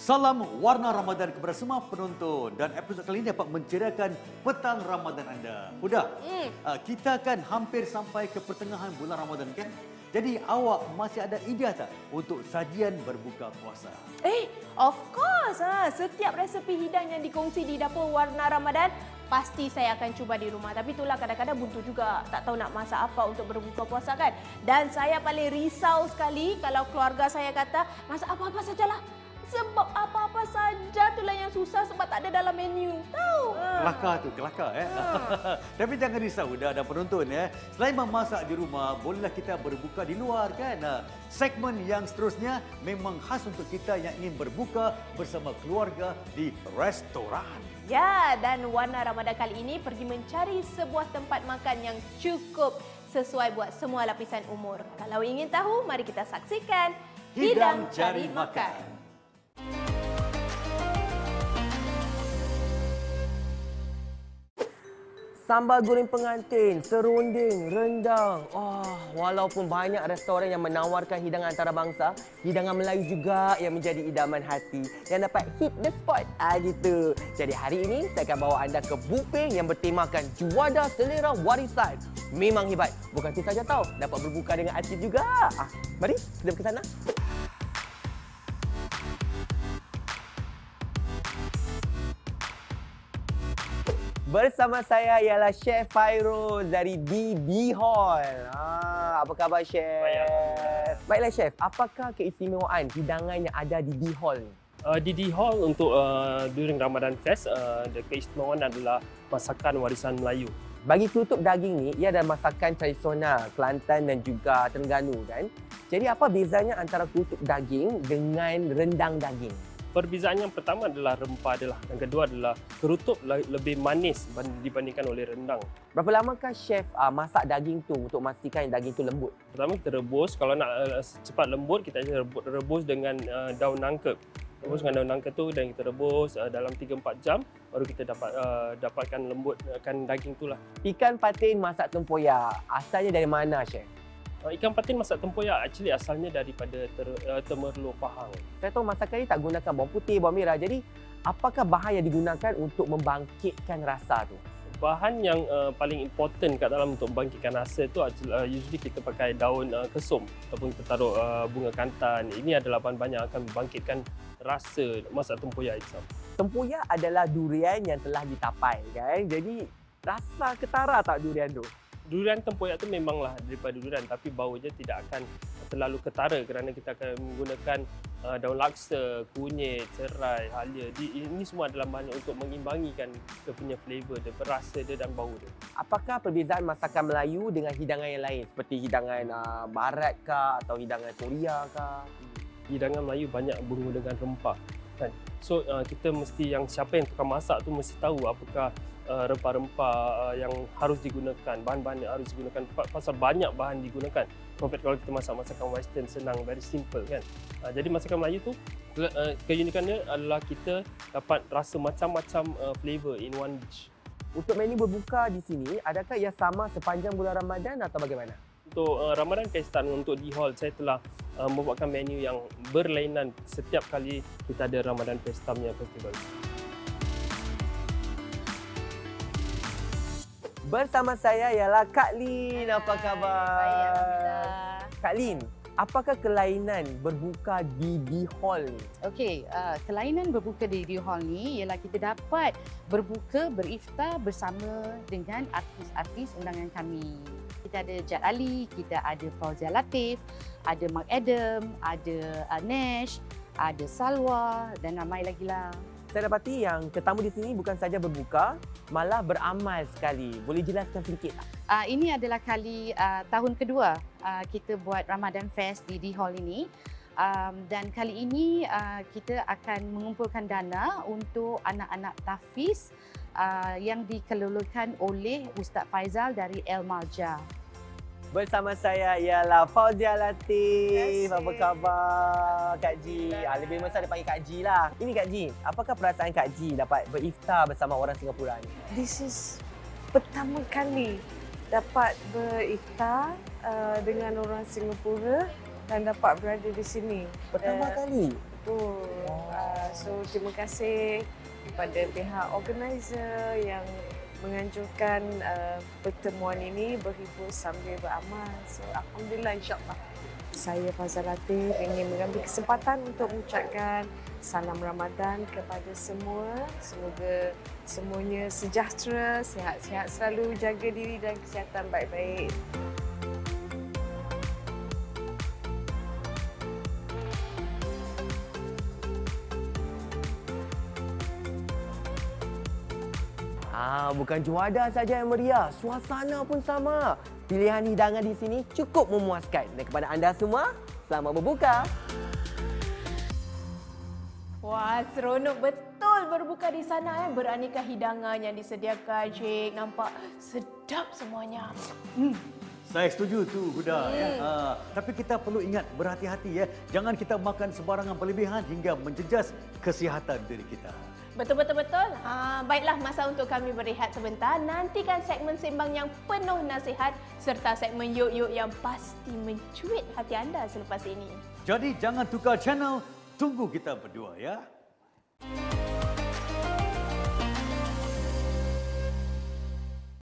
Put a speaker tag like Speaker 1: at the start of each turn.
Speaker 1: Salam warna Ramadan kepada semua penonton dan episod kali ini dapat menceriakan petang Ramadan anda. Huda, kita kan hampir sampai ke pertengahan bulan Ramadan kan? Jadi awak masih ada idea tak untuk sajian berbuka puasa?
Speaker 2: Of course. Setiap resepi hidang yang dikongsi di dapur warna Ramadan pasti saya akan cuba di rumah. Tapi itulah kadang-kadang buntu juga, tak tahu nak masak apa untuk berbuka puasa kan. Dan saya paling risau sekali kalau keluarga saya kata masak apa-apa sajalah. Sebab apa-apa saja itulah yang susah sebab tak ada dalam menu. Tahu?
Speaker 1: Kelakar. Tapi jangan risau dah penonton ya. Selain memasak di rumah, bolehlah kita berbuka di luar kan. Segmen yang seterusnya memang khas untuk kita yang ingin berbuka bersama keluarga di restoran.
Speaker 2: Ya, dan warna Ramadan kali ini pergi mencari sebuah tempat makan yang cukup sesuai buat semua lapisan umur. Kalau ingin tahu, mari kita saksikan
Speaker 1: Hidang Cari Makan.
Speaker 3: Sambal goreng pengantin, serunding, rendang. Walaupun banyak restoran yang menawarkan hidangan antarabangsa, hidangan Melayu juga yang menjadi idaman hati yang dapat hit the spot. Gitu. Jadi hari ini saya akan bawa anda ke buffet yang bertemakan Juwada Selera Warisan. Memang hebat. Bukan itu saja tahu, dapat berbuka dengan artis juga. Mari kita ke sana. Bersama saya ialah Chef Fairuz dari DD Hall. Apa khabar, Chef? Baiklah, Chef. Apakah keistimewaan hidangan yang ada di DD Hall ni?
Speaker 4: DD Hall untuk during Ramadan Fest, keistimewaan adalah masakan warisan Melayu.
Speaker 3: Bagi kelutuk daging ni, ia adalah masakan tradisional Kelantan dan juga Terengganu kan. Jadi apa bezanya antara kelutuk daging dengan rendang daging?
Speaker 4: Perbezaan yang pertama adalah rempah dan kedua adalah kerutuk lebih manis dibandingkan oleh rendang.
Speaker 3: Berapa lamakah Chef masak daging tu untuk memastikan daging tu lembut?
Speaker 4: Pertama kita rebus, kalau nak cepat lembut kita rebus dengan daun nangka. Rebus dengan daun nangka tu dan kita rebus dalam 3-4 jam baru kita dapatkan lembutkan daging tu lah.
Speaker 3: Ikan patin masak tempoyak, asalnya dari mana, Chef?
Speaker 4: Ikan patin masak tempoyak actually asalnya daripada Temerloh Pahang.
Speaker 3: Saya tahu masakan ini tak gunakan bawang putih, bawang merah. Jadi, apakah bahan yang digunakan untuk membangkitkan rasa tu?
Speaker 4: Bahan yang paling important kat dalam untuk membangkitkan rasa tu usually kita pakai daun kesum ataupun kita taruh bunga kantan. Ini adalah bahan-bahan yang akan membangkitkan rasa masak tempoyak itu.
Speaker 3: Tempoyak adalah durian yang telah ditapai kan. Jadi, rasa ketara tak durian tu?
Speaker 4: Durian tempoyak tu memanglah daripada durian tapi baunya tidak akan terlalu ketara kerana kita akan menggunakan daun laksa, kunyit, serai, halia. Ini semua adalah bahan untuk mengimbangikan dia punya flavor dia, rasa dia dan bau dia.
Speaker 3: Apakah perbezaan masakan Melayu dengan hidangan yang lain seperti hidangan barat kah atau hidangan Korea kah?
Speaker 4: Hidangan Melayu banyak menggunakan rempah kan. So kita mesti siapa yang tukang masak tu mesti tahu apakah rempah-rempah yang harus digunakan, bahan-bahan yang harus digunakan pasal banyak bahan digunakan. Compared kalau kita masak masakan western senang, very simple kan. Jadi masakan Melayu tu keunikannya adalah kita dapat rasa macam-macam flavor in one dish.
Speaker 3: Untuk menu berbuka di sini, adakah ia sama sepanjang bulan Ramadan atau bagaimana?
Speaker 4: Untuk Ramadan Kaistan untuk di hall saya telah membuatkan menu yang berlainan setiap kali kita ada Ramadan Festival.
Speaker 3: Bersama saya ialah Kak Lin. Apa khabar?
Speaker 2: Baik, Alhamdulillah.
Speaker 3: Kak Lin, apakah kelainan berbuka di D Hall ni?
Speaker 5: Okey, kelainan berbuka di D Hall ni ialah kita dapat berbuka, beriftar bersama dengan artis-artis undangan kami. Kita ada Jad Ali, kita ada Fauzia Latif, ada Mark Adam, ada Nash, ada Salwa dan ramai lagi lah.
Speaker 3: Saya dapati yang tetamu di sini bukan saja berbuka, malah beramal sekali. Boleh jelaskan sedikit tak?
Speaker 5: Ini adalah kali tahun kedua kita buat Ramadan Fest di D Hall ini. Dan kali ini kita akan mengumpulkan dana untuk anak-anak tahfiz yang dikelolakan oleh Ustaz Faizal dari El Malja.
Speaker 3: Bersama saya ialah Fauzia Latif. Apa khabar Kak Ji? Lebih besar dia panggil Kak Ji lah. Ini Kak Ji, apakah perasaan Kak Ji dapat beriftar bersama orang Singapura ni?
Speaker 6: This is pertama kali dapat beriftar dengan orang Singapura dan dapat berada di sini.
Speaker 3: Pertama kali?
Speaker 6: Betul. So terima kasih kepada pihak organizer yang menganjurkan pertemuan ini berhibur sambil beramal. So alhamdulillah, insya-Allah. Saya Fazal Latif ingin mengambil kesempatan untuk mengucapkan salam Ramadan kepada semua. Semoga semuanya sejahtera, sihat-sihat selalu, jaga diri dan kesihatan baik-baik.
Speaker 3: Bukan juada saja yang meriah, suasana pun sama. Pilihan hidangan di sini cukup memuaskan. Dan kepada anda semua, selamat berbuka.
Speaker 2: Wah, seronok betul berbuka di sana. Beraneka hidangan yang disediakan, Cik. Nampak sedap semuanya.
Speaker 1: Saya setuju tu Huda. Ya. Tapi kita perlu ingat berhati-hati ya. Jangan kita makan sebarangan berlebihan hingga menjejas kesihatan diri kita.
Speaker 2: Betul. Baiklah, masa untuk kami berehat sebentar. Nantikan segmen sembang yang penuh nasihat serta segmen yuk-yuk yang pasti mencuit hati anda selepas ini.
Speaker 1: Jadi jangan tukar channel. Tunggu kita berdua ya.